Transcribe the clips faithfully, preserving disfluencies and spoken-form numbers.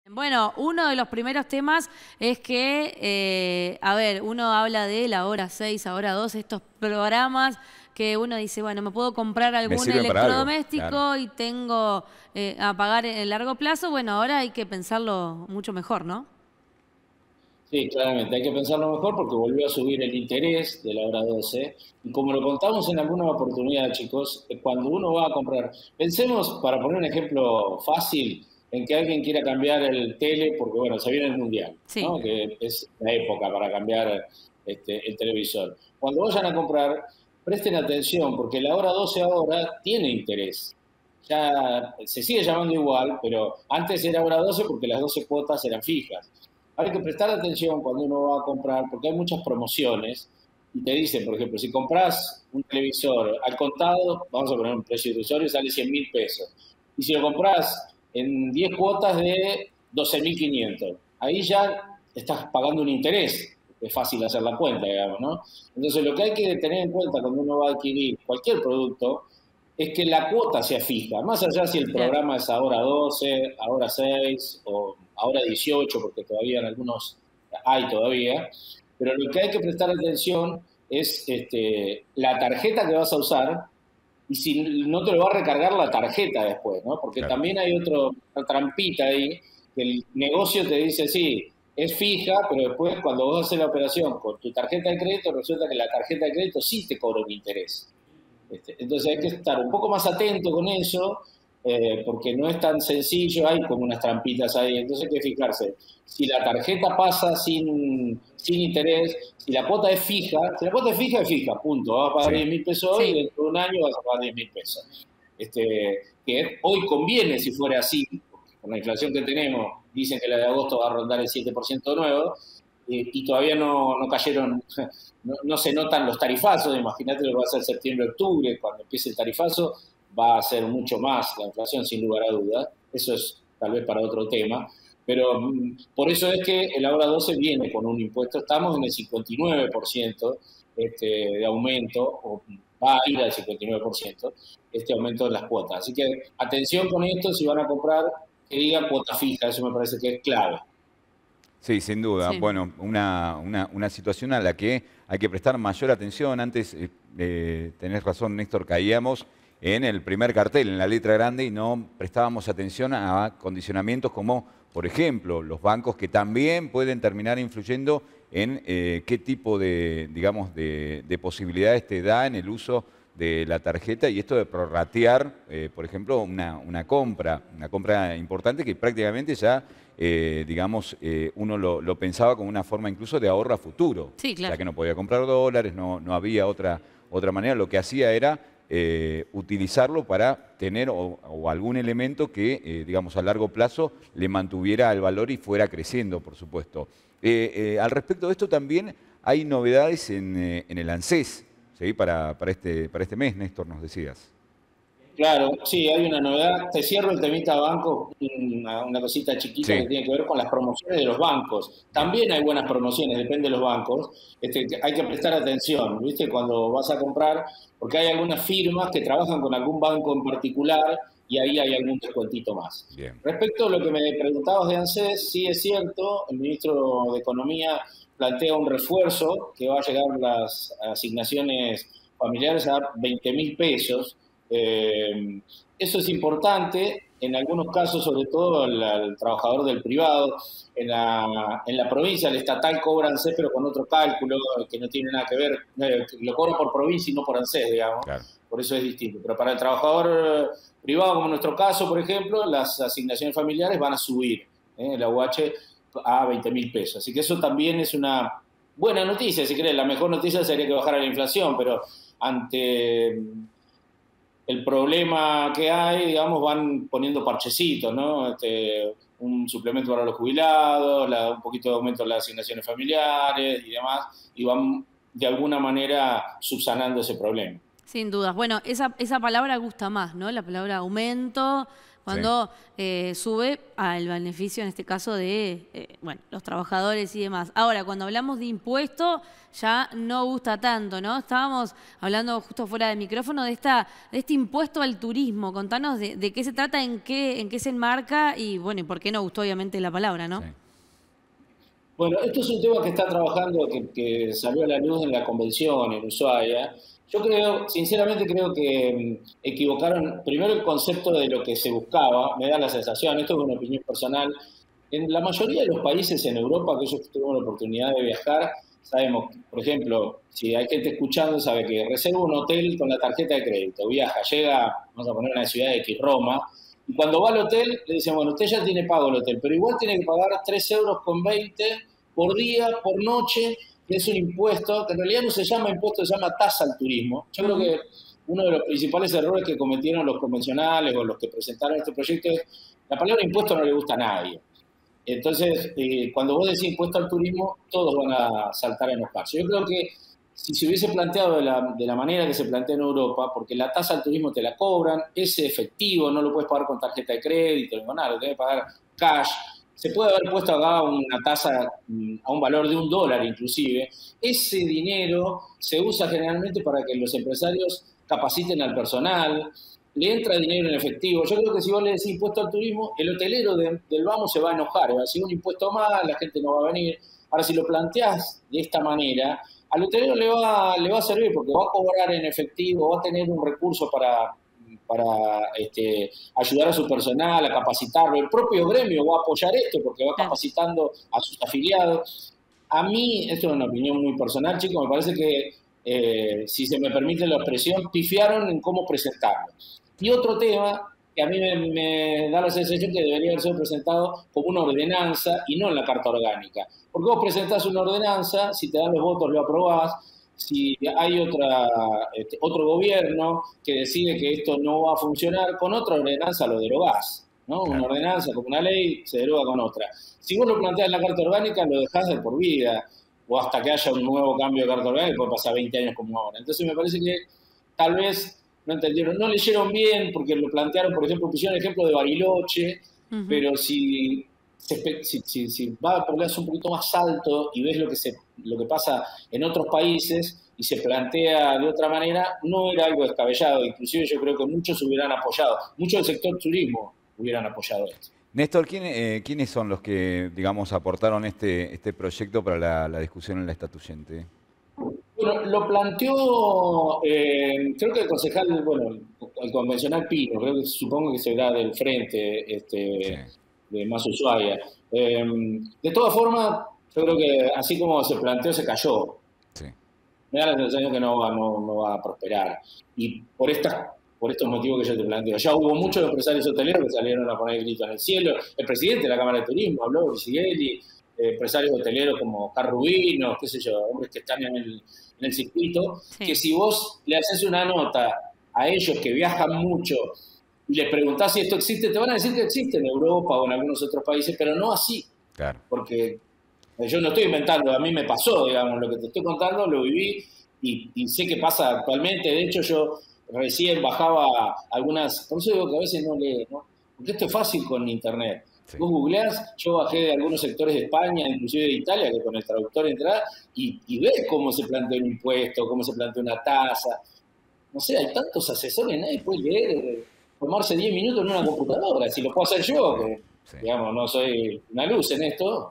Bueno, uno de los primeros temas es que, eh, a ver, uno habla de la hora seis, hora doce, estos programas que uno dice, bueno, me puedo comprar Me algún sirven para algo, claro. electrodoméstico y tengo eh, a pagar en el largo plazo. Bueno, ahora hay que pensarlo mucho mejor, ¿no? Sí, claramente, hay que pensarlo mejor porque volvió a subir el interés de la hora doce. Y como lo contamos en alguna oportunidad, chicos, eh, cuando uno va a comprar, pensemos, para poner un ejemplo fácil, en que alguien quiera cambiar el tele, porque bueno, se viene el mundial, Sí, ¿no? Que es la época para cambiar este, el televisor. Cuando vayan a comprar, presten atención, porque la hora doce ahora tiene interés. Ya se sigue llamando igual, pero antes era hora doce porque las doce cuotas eran fijas. Hay que prestar atención cuando uno va a comprar, porque hay muchas promociones y te dicen, por ejemplo, si compras un televisor al contado, vamos a poner un precio ilusorio, sale cien mil pesos. Y si lo compras en diez cuotas de doce mil quinientos, ahí ya estás pagando un interés. Es fácil hacer la cuenta, digamos, ¿no? Entonces, lo que hay que tener en cuenta cuando uno va a adquirir cualquier producto es que la cuota sea fija, más allá si el claro. programa es ahora doce, ahora seis o ahora dieciocho, porque todavía en algunos hay todavía, pero lo que hay que prestar atención es este, la tarjeta que vas a usar y si no te lo va a recargar la tarjeta después, ¿no? Porque Claro. también hay otro, otra trampita ahí, que el negocio te dice, sí, es fija, pero después cuando vos haces la operación con tu tarjeta de crédito, resulta que la tarjeta de crédito sí te cobra un interés. Este, entonces hay que estar un poco más atento con eso, eh, porque no es tan sencillo, hay como unas trampitas ahí, entonces hay que fijarse. Si la tarjeta pasa sin, sin interés, si la cuota es fija, si la cuota es fija, es fija, punto. Vas a pagar Sí. diez mil pesos hoy y Sí, dentro de un año vas a pagar diez mil pesos. Este, que hoy conviene si fuera así, porque con la inflación que tenemos, dicen que la de agosto va a rondar el siete por ciento nuevo, eh, y todavía no, no cayeron, no, no se notan los tarifazos. Imagínate lo que va a ser septiembre-octubre, cuando empiece el tarifazo, va a ser mucho más la inflación, sin lugar a dudas. Eso es tal vez para otro tema. Pero mm, por eso es que el ahora doce viene con un impuesto. Estamos en el cincuenta y nueve por ciento este, de aumento, o va a ir al cincuenta y nueve por ciento este aumento de las cuotas. Así que atención con esto, si van a comprar, que diga cuota fija, eso me parece que es clave. Sí, sin duda. sí. Bueno, una, una, una situación a la que hay que prestar mayor atención. Antes, eh, eh, tenés razón, Néstor, caíamos en el primer cartel, en la letra grande, y no prestábamos atención a condicionamientos como, por ejemplo, los bancos, que también pueden terminar influyendo en eh, qué tipo de, digamos, de, de posibilidades te da en el uso de la tarjeta, y esto de prorratear, eh, por ejemplo, una, una compra, una compra importante que prácticamente ya, eh, digamos, eh, uno lo, lo pensaba como una forma incluso de ahorro a futuro, Sí, claro. ya que no podía comprar dólares, no, no había otra, otra manera. Lo que hacía era eh, utilizarlo para tener o, o algún elemento que, eh, digamos, a largo plazo le mantuviera el valor y fuera creciendo, por supuesto. Eh, eh, al respecto de esto también hay novedades en, eh, en el ANSES. ¿Sí? Para, para, este, para este mes, Néstor, nos decías. Claro, sí, hay una novedad. Te cierro el temita banco, una, una cosita chiquita Sí, que tiene que ver con las promociones de los bancos. bien. También hay buenas promociones, depende de los bancos. Este, hay que prestar atención, ¿viste? Cuando vas a comprar, porque hay algunas firmas que trabajan con algún banco en particular y ahí hay algún descuentito más. Bien. Respecto a lo que me preguntabas de ANSES, sí es cierto, el ministro de Economía plantea un refuerzo que va a llegar las asignaciones familiares a veinte mil pesos. Eh, eso es importante, en algunos casos, sobre todo al, al trabajador del privado. En la, en la provincia, el estatal cobra ANSES, pero con otro cálculo que no tiene nada que ver, eh, lo cobra por provincia y no por ANSES, digamos, Claro. por eso es distinto. Pero para el trabajador privado, como en nuestro caso, por ejemplo, las asignaciones familiares van a subir, ¿eh? La U H a veinte mil pesos. Así que eso también es una buena noticia, si querés. La mejor noticia sería que bajara la inflación, pero ante el problema que hay, digamos, van poniendo parchecitos, ¿no? Este, un suplemento para los jubilados, la, un poquito de aumento en las asignaciones familiares y demás, y van de alguna manera subsanando ese problema. Sin dudas. Bueno, esa, esa palabra gusta más, ¿no? La palabra aumento, cuando sí. eh, sube al beneficio, en este caso, de eh, bueno, los trabajadores y demás. Ahora, cuando hablamos de impuestos, ya no gusta tanto, ¿no? Estábamos hablando justo fuera del micrófono de, esta, de este impuesto al turismo. Contanos de, de qué se trata, en qué, en qué se enmarca y, bueno, y por qué no gustó, obviamente, la palabra, ¿no? Sí. Bueno, esto es un tema que está trabajando, que, que salió a la luz en la convención en Ushuaia. Yo creo, sinceramente creo que equivocaron primero el concepto de lo que se buscaba, me da la sensación, esto es una opinión personal, en la mayoría de los países en Europa, aquellos que tuvimos la oportunidad de viajar, sabemos, por ejemplo, si hay gente escuchando, sabe que reserva un hotel con la tarjeta de crédito, viaja, llega, vamos a poner una ciudad de X, Roma, y cuando va al hotel le dicen, bueno, usted ya tiene pago el hotel, pero igual tiene que pagar tres euros con veinte por día, por noche, que es un impuesto, que en realidad no se llama impuesto, se llama tasa al turismo. Yo creo que uno de los principales errores que cometieron los convencionales o los que presentaron este proyecto es, la palabra impuesto no le gusta a nadie. Entonces, eh, cuando vos decís impuesto al turismo, todos van a saltar a enojarse. Yo creo que si se hubiese planteado de la, de la manera que se plantea en Europa, porque la tasa al turismo te la cobran, es efectivo, no lo puedes pagar con tarjeta de crédito, no nada, lo tenés que pagar cash. Se puede haber puesto acá una tasa a un valor de un dólar inclusive. Ese dinero se usa generalmente para que los empresarios capaciten al personal, le entra dinero en efectivo. Yo creo que si vos le decís impuesto al turismo, el hotelero de, del vamos se va a enojar, va a decir un impuesto más, la gente no va a venir. Ahora, si lo planteás de esta manera, al hotelero le va, le va a servir porque va a cobrar en efectivo, va a tener un recurso para... para este, ayudar a su personal, a capacitarlo. El propio gremio va a apoyar esto porque va capacitando a sus afiliados. A mí, esto es una opinión muy personal, chicos, me parece que, eh, si se me permite la expresión, pifiaron en cómo presentarlo. Y otro tema que a mí me, me da la sensación que debería haber sido presentado como una ordenanza y no en la Carta Orgánica. Porque vos presentás una ordenanza, si te dan los votos lo aprobás, si hay otra, este, otro gobierno que decide que esto no va a funcionar, con otra ordenanza lo derogás, ¿no? Una ordenanza como una ley se deroga con otra. Si vos lo planteás en la Carta Orgánica, lo dejás de por vida, o hasta que haya un nuevo cambio de Carta Orgánica, puede pasar veinte años como ahora. Entonces me parece que tal vez no entendieron, no leyeron bien, porque lo plantearon, por ejemplo, pusieron el ejemplo de Bariloche, uh-huh. pero si... Si, si, si va por un poquito más alto y ves lo que, se, lo que pasa en otros países y se plantea de otra manera, no era algo descabellado. Inclusive yo creo que muchos hubieran apoyado, muchos del sector turismo hubieran apoyado esto. Néstor, ¿quién, eh, ¿quiénes son los que, digamos, aportaron este, este proyecto para la, la discusión en la estatuyente? Bueno, lo planteó, eh, creo que el concejal, bueno, el convencional Pino, creo que supongo que será del frente, este... Sí. de más Ushuaia. Eh, de todas formas, yo creo que así como se planteó, se cayó. Sí. Me da la sensación que no va, no, no va a prosperar. Y por, esta, por estos motivos que yo te planteo. Ya hubo muchos empresarios hoteleros que salieron a poner el grito en el cielo. El presidente de la Cámara de Turismo habló, Brisighelli, eh, empresarios hoteleros como Carrubinos, qué sé yo, hombres que están en el, en el circuito, sí. que si vos le haces una nota a ellos que viajan mucho y les preguntás si esto existe, te van a decir que existe en Europa o en algunos otros países, pero no así. Claro. Porque yo no estoy inventando, a mí me pasó, digamos, lo que te estoy contando, lo viví y, y sé que pasa actualmente. De hecho, yo recién bajaba algunas, por eso digo que a veces no leo, ¿no? Porque esto es fácil con internet. Sí. Vos googleás, yo bajé de algunos sectores de España, inclusive de Italia, que con el traductor entrás, y, y ves cómo se plantea un impuesto, cómo se plantea una tasa. No sé, hay tantos asesores, nadie puede leer, tomarse diez minutos en una computadora. Si lo puedo hacer yo, que sí. digamos, no soy una luz en esto.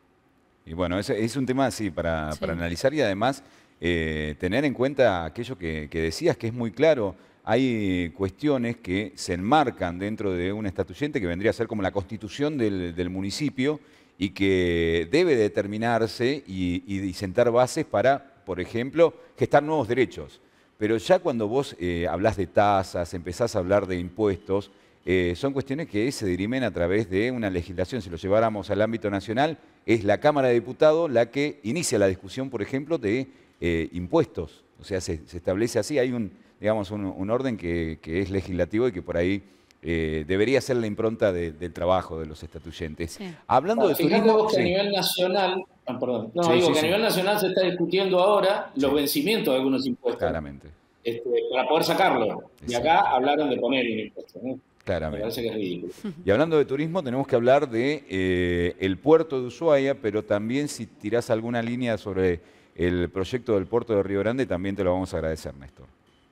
Y bueno, es, es un tema así para, sí. para analizar y además eh, tener en cuenta aquello que, que decías, que es muy claro. Hay cuestiones que se enmarcan dentro de un estatuyente que vendría a ser como la constitución del, del municipio y que debe determinarse y, y sentar bases para, por ejemplo, gestar nuevos derechos. Pero ya cuando vos eh, hablás de tasas, empezás a hablar de impuestos, eh, son cuestiones que se dirimen a través de una legislación. Si lo lleváramos al ámbito nacional, es la Cámara de Diputados la que inicia la discusión, por ejemplo, de eh, impuestos. O sea, se, se establece así, hay un, digamos, un, un orden que, que es legislativo y que por ahí eh, debería ser la impronta de, del trabajo de los estatuyentes. Sí. Hablando bueno, de turismo... Vos que sí. a nivel nacional, ah, perdón, no, sí, digo sí, que sí. a nivel nacional se está discutiendo ahora sí. los vencimientos de algunos impuestos. Claramente. Este, para poder sacarlo. Y acá hablaron de poner un impuesto, ¿no? Me Claramente. parece que es ridículo. Y hablando de turismo, tenemos que hablar de eh, el puerto de Ushuaia, pero también si tirás alguna línea sobre el proyecto del puerto de Río Grande, también te lo vamos a agradecer, Néstor.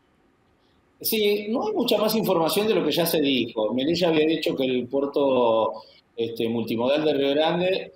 Sí, no hay mucha más información de lo que ya se dijo. Melilla había dicho que el puerto este, multimodal de Río Grande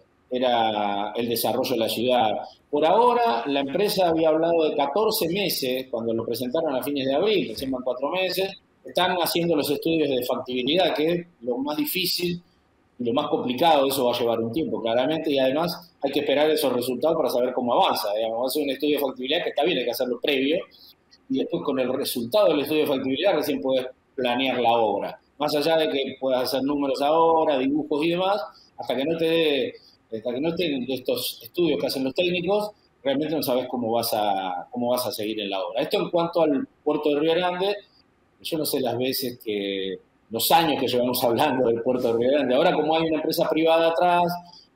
era el desarrollo de la ciudad. Por ahora, la empresa había hablado de catorce meses, cuando lo presentaron a fines de abril, recién van cuatro meses. Están haciendo los estudios de factibilidad, que es lo más difícil y lo más complicado. Eso va a llevar un tiempo, claramente, y además hay que esperar esos resultados para saber cómo avanza. Digamos, va a ser un estudio de factibilidad que está bien, hay que hacerlo previo, y después con el resultado del estudio de factibilidad recién puedes planear la obra. Más allá de que puedas hacer números ahora, dibujos y demás, hasta que no te dé, hasta que no estén estos estudios que hacen los técnicos, realmente no sabes cómo vas a, cómo vas a seguir en la obra. Esto en cuanto al puerto de Río Grande. Yo no sé las veces que, los años que llevamos hablando del puerto de Río Grande. Ahora, como hay una empresa privada atrás,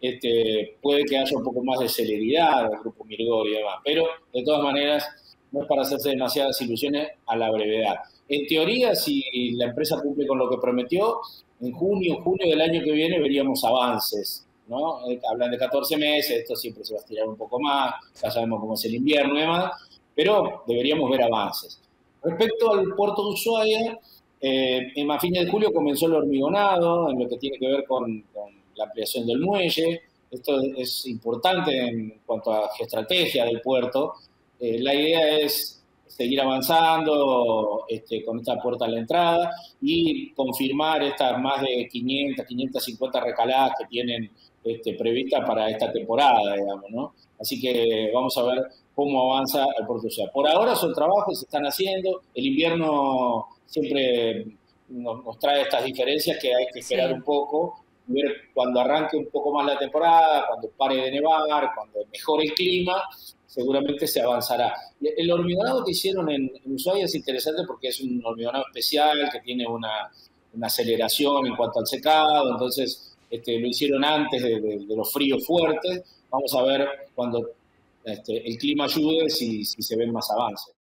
este, puede que haya un poco más de celeridad del Grupo Mirgor y demás. Pero, de todas maneras, no es para hacerse demasiadas ilusiones a la brevedad. En teoría, si la empresa cumple con lo que prometió, en junio, junio del año que viene veríamos avances, ¿no? Eh, hablan de catorce meses, esto siempre se va a estirar un poco más, ya sabemos cómo es el invierno y demás, pero deberíamos ver avances. Respecto al puerto de Ushuaia, eh, en, a fines de julio comenzó el hormigonado, en lo que tiene que ver con, con la ampliación del muelle. Esto es importante en cuanto a geoestrategia del puerto. Eh, la idea es seguir avanzando este, con esta puerta a la entrada y confirmar estas más de quinientas, quinientas cincuenta recaladas que tienen este, previstas para esta temporada, digamos, ¿no? Así que vamos a ver cómo avanza el puerto de Ushuaia. Por ahora son trabajos que se están haciendo. El invierno siempre nos, nos trae estas diferencias que hay que esperar sí. un poco, ver cuando arranque un poco más la temporada, cuando pare de nevar, cuando mejore el clima, seguramente se avanzará. El hormigonado que hicieron en, en Ushuaia es interesante porque es un hormigonado especial que tiene una, una aceleración en cuanto al secado, entonces este, lo hicieron antes de, de, de los fríos fuertes. Vamos a ver cuando este, el clima ayude si, si se ven más avances.